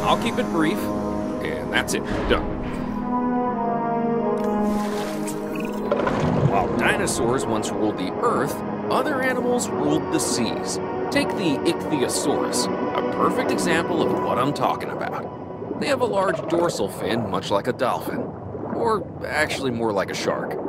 I'll keep it brief, and that's it. Done. While dinosaurs once ruled the earth, other animals ruled the seas. Take the ichthyosaurus, a perfect example of what I'm talking about. They have a large dorsal fin, much like a dolphin. Or actually more like a shark.